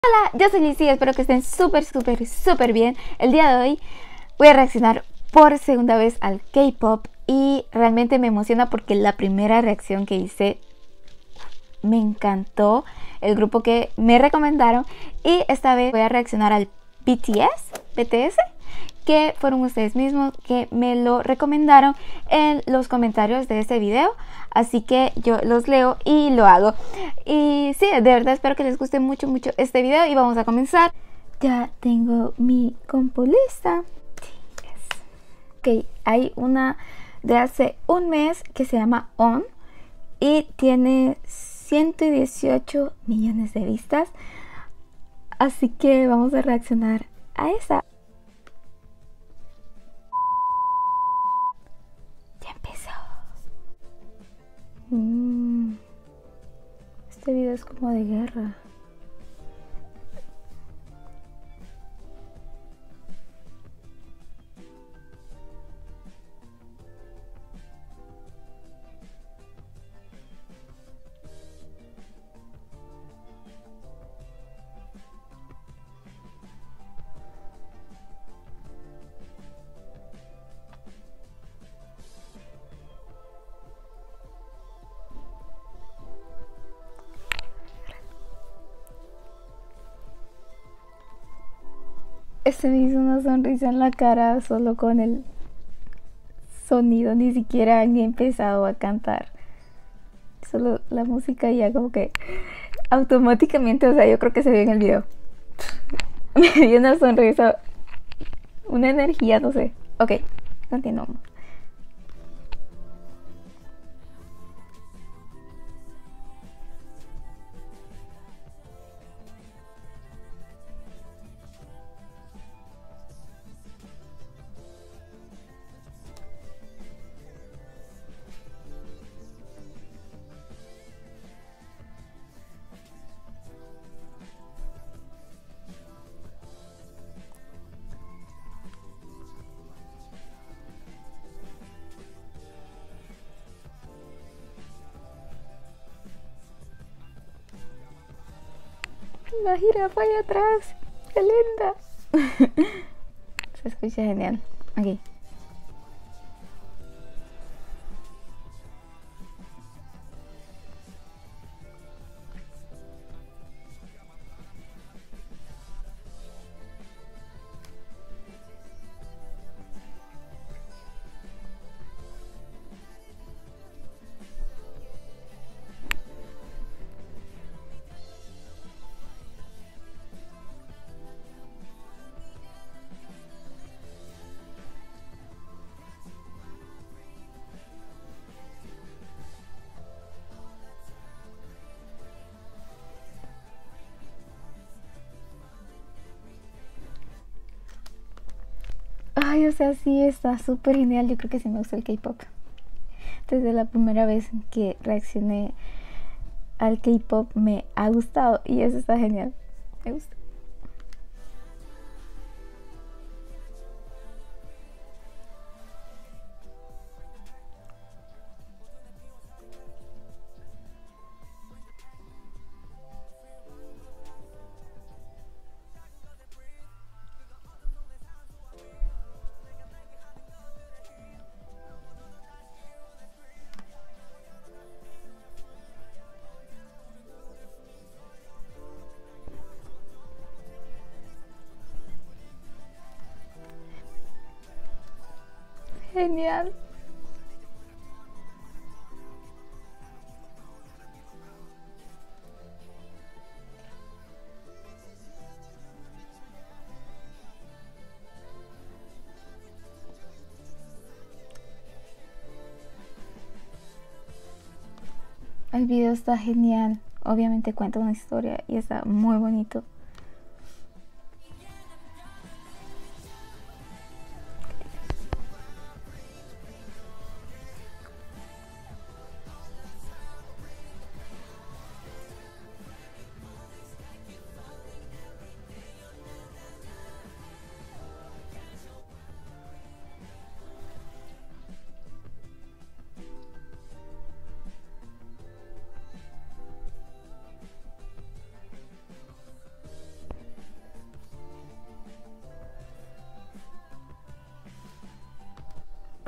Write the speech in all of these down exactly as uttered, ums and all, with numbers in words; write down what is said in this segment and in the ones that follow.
Hola, yo soy Lizzy, espero que estén súper, súper, súper bien. El día de hoy voy a reaccionar por segunda vez al K-pop y realmente me emociona porque la primera reacción que hice me encantó, el grupo que me recomendaron, y esta vez voy a reaccionar al B T S, B T S, que fueron ustedes mismos que me lo recomendaron en los comentarios de este video, así que yo los leo y lo hago. Y sí, de verdad espero que les guste mucho mucho este video y vamos a comenzar. Ya tengo mi compu lista. Ok, hay una de hace un mes que se llama On y tiene ciento dieciocho millones de vistas, así que vamos a reaccionar a esa. Ya empezó. Mm, este video es como de guerra. Se me hizo una sonrisa en la cara solo con el sonido, ni siquiera han empezado a cantar. Solo la música ya como que automáticamente, o sea, yo creo que se ve en el video. Me dio una sonrisa, una energía, no sé. Ok, continuamos. La jirafa allá atrás, qué linda. Se escucha genial. Aquí. Ay, o sea, sí, está súper genial. Yo creo que sí me gusta el K-pop. Desde la primera vez que reaccioné al K-pop me ha gustado y eso está genial. Me gusta. Genial. El video está genial. Obviamente cuenta una historia y está muy bonito.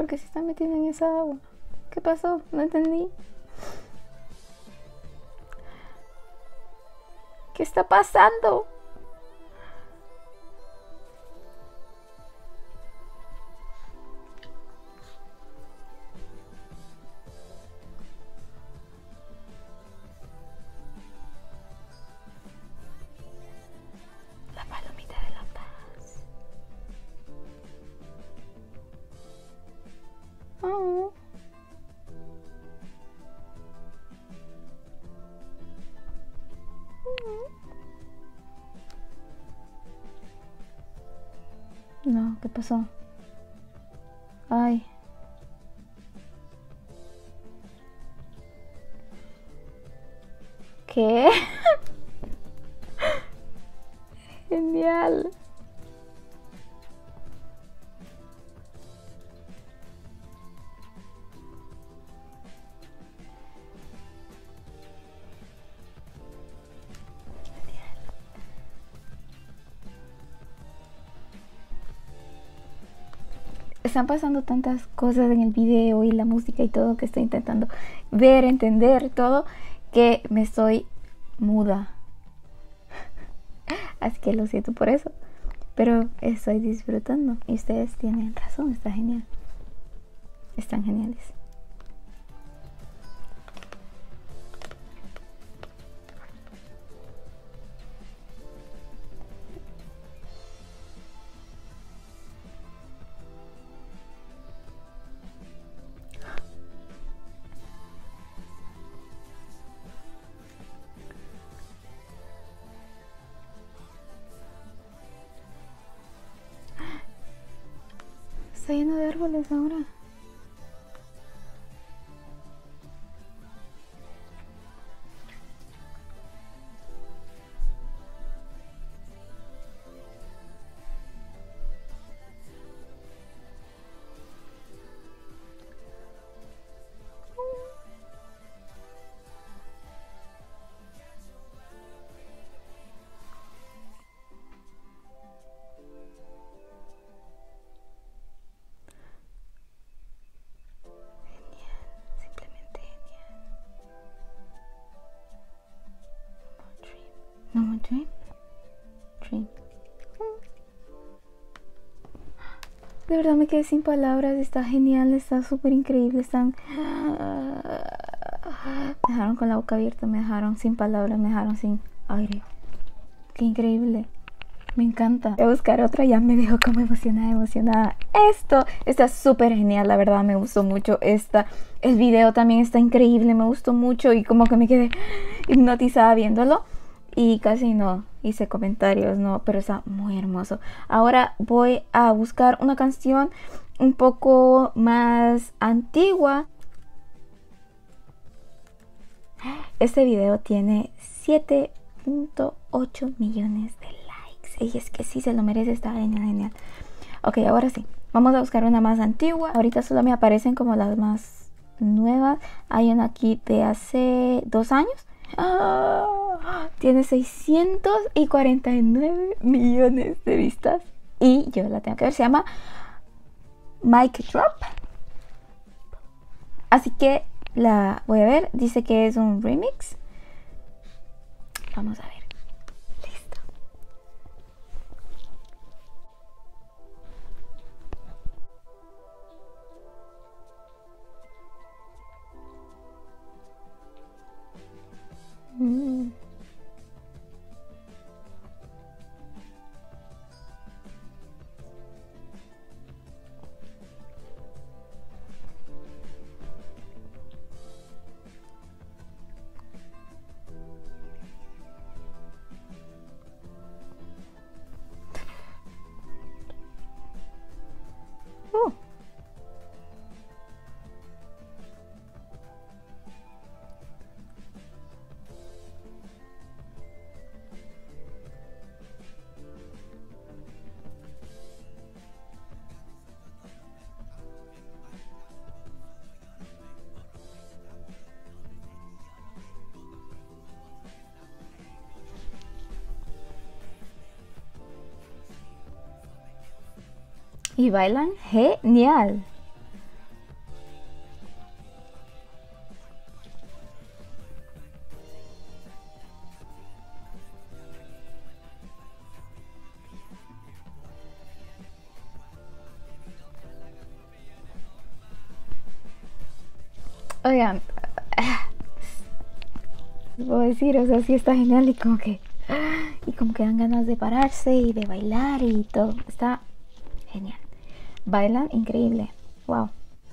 ¿Por qué se está metiendo en esa agua? ¿Qué pasó? No entendí. ¿Qué está pasando? La palomita de la paz. Oh. No, ¿qué pasó? Ay. ¿Qué? Genial. Están pasando tantas cosas en el video y la música y todo que estoy intentando ver, entender todo, que me estoy muda. Así que lo siento por eso, pero estoy disfrutando y ustedes tienen razón, está genial. Están geniales. Está lleno de árboles ahora. No more dream. Dream. De verdad me quedé sin palabras. Está genial, está súper increíble. Están... Me dejaron con la boca abierta, me dejaron sin palabras, me dejaron sin aire. Qué increíble. Me encanta. Voy a buscar otra, ya me dejo como emocionada, emocionada. Esto está súper genial, la verdad me gustó mucho esta. El video también está increíble, me gustó mucho y como que me quedé hipnotizada viéndolo. Y casi no hice comentarios, no, pero está muy hermoso. Ahora voy a buscar una canción un poco más antigua. Este video tiene siete punto ocho millones de likes. Y es que sí se lo merece, está genial, genial. Ok, ahora sí, vamos a buscar una más antigua. Ahorita solo me aparecen como las más nuevas. Hay una aquí de hace dos años. ¡Ah! Tiene seiscientos cuarenta y nueve millones de vistas. Y yo la tengo que ver, se llama Mic Drop. Así que la voy a ver. Dice que es un remix. Vamos a ver. Listo. Mm. Uh. Y bailan genial. Oigan, les puedo decir, o sea, sí está genial y como que y como que dan ganas de pararse y de bailar y todo. Está genial. Bailan increíble. Wow.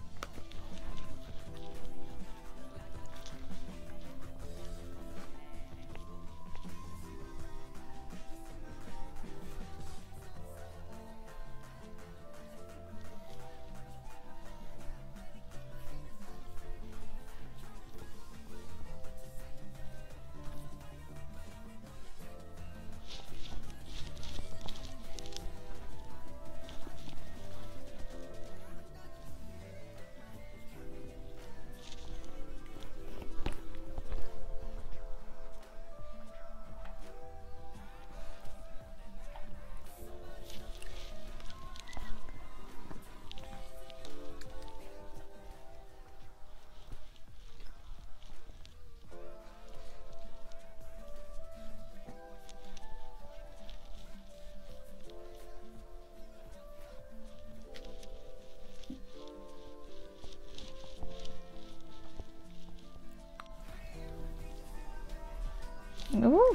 Uf.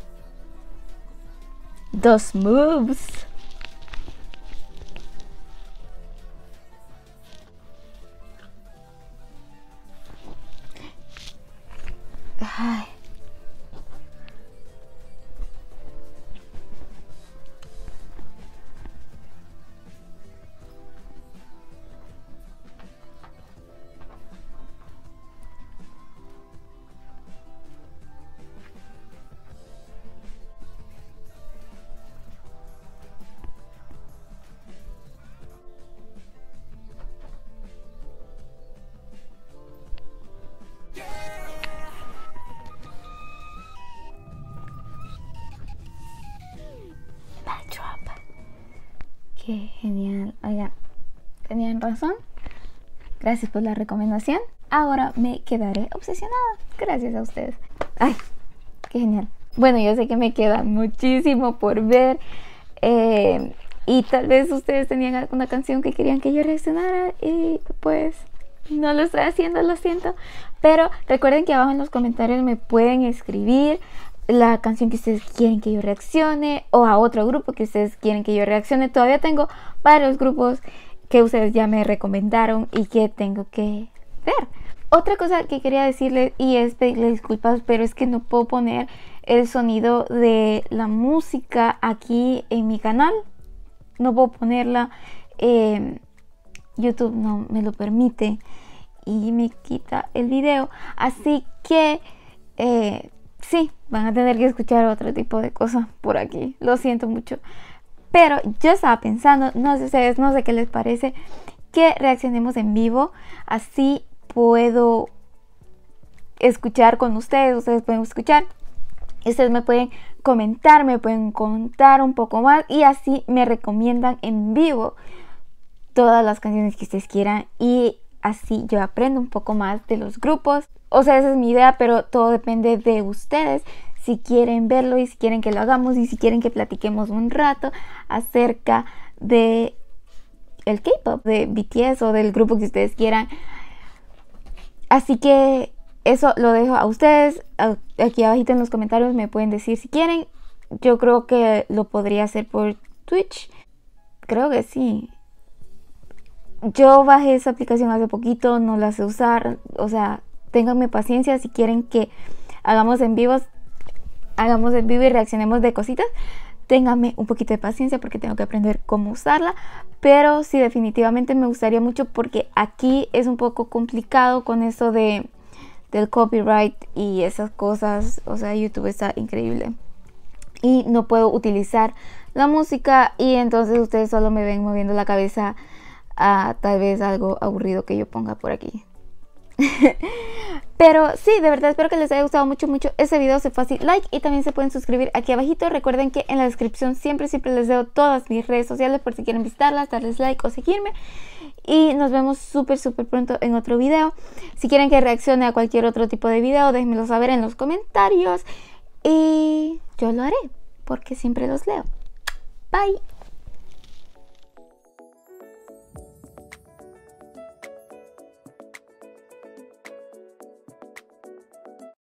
Dos moves. Ay. Backdrop. Qué genial. Oiga, tenían razón. Gracias por la recomendación. Ahora me quedaré obsesionada. Gracias a ustedes. Ay, qué genial. Bueno, yo sé que me queda muchísimo por ver. Eh, y tal vez ustedes tenían alguna canción que querían que yo reaccionara. Y pues no lo estoy haciendo, lo siento. Pero recuerden que abajo en los comentarios me pueden escribir la canción que ustedes quieren que yo reaccione, o a otro grupo que ustedes quieren que yo reaccione. Todavía tengo varios grupos que ustedes ya me recomendaron y que tengo que ver. Otra cosa que quería decirles, y es pedirles disculpas, pero es que no puedo poner el sonido de la música aquí en mi canal. No puedo ponerla. eh, YouTube no me lo permite y me quita el video. Así que eh, sí, van a tener que escuchar otro tipo de cosas por aquí. Lo siento mucho. Pero yo estaba pensando, no sé ustedes, no sé qué les parece, que reaccionemos en vivo. Así puedo escuchar con ustedes, ustedes pueden escuchar. Ustedes me pueden comentar, me pueden contar un poco más y así me recomiendan en vivo todas las canciones que ustedes quieran y así yo aprendo un poco más de los grupos. O sea, esa es mi idea, pero todo depende de ustedes. Si quieren verlo y si quieren que lo hagamos y si quieren que platiquemos un rato acerca de el K-pop, de B T S o del grupo que ustedes quieran. Así que eso lo dejo a ustedes. Aquí abajito en los comentarios me pueden decir si quieren. Yo creo que lo podría hacer por Twitch. Creo que sí. Yo bajé esa aplicación hace poquito, no la sé usar. O sea, ténganme paciencia si quieren que hagamos en vivos. Hagamos en vivo y reaccionemos de cositas. Ténganme un poquito de paciencia porque tengo que aprender cómo usarla. Pero sí, definitivamente me gustaría mucho porque aquí es un poco complicado con eso de, del copyright y esas cosas. O sea, YouTube está increíble. Y no puedo utilizar la música y entonces ustedes solo me ven moviendo la cabeza a tal vez algo aburrido que yo ponga por aquí. Pero sí, de verdad espero que les haya gustado mucho mucho ese video. Se fue así like y también se pueden suscribir aquí abajito. Recuerden que en la descripción siempre siempre les dejo todas mis redes sociales por si quieren visitarlas, darles like o seguirme. Y nos vemos súper súper pronto en otro video. Si quieren que reaccione a cualquier otro tipo de video, déjenmelo saber en los comentarios y yo lo haré porque siempre los leo. Bye.